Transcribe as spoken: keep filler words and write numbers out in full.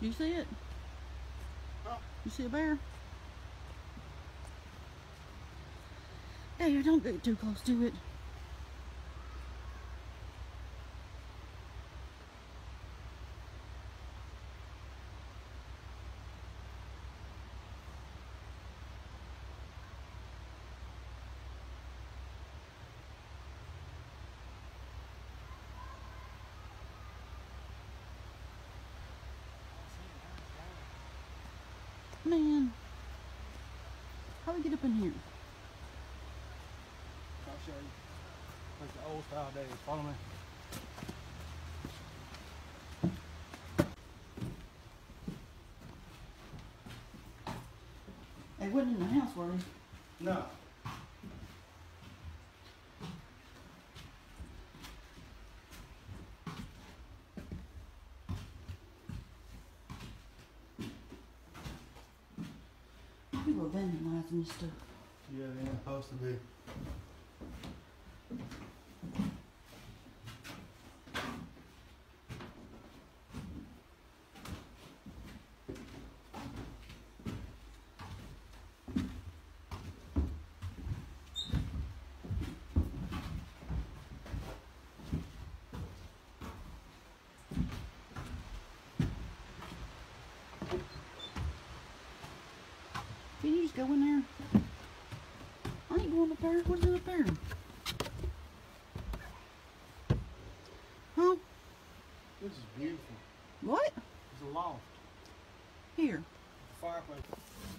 Do you see it? Huh? You see a bear? Hey, don't get too close to it. Man, how do we get up in here? I'll show you. Like the old style days. Follow me. They wasn't in the house, were they? No. People are vandalizing this stuff. Yeah, they ain't supposed to be. Can you just go in there? I ain't going up there. What's it up there? Huh? This is beautiful. What? It's a loft. Here. Fireplace.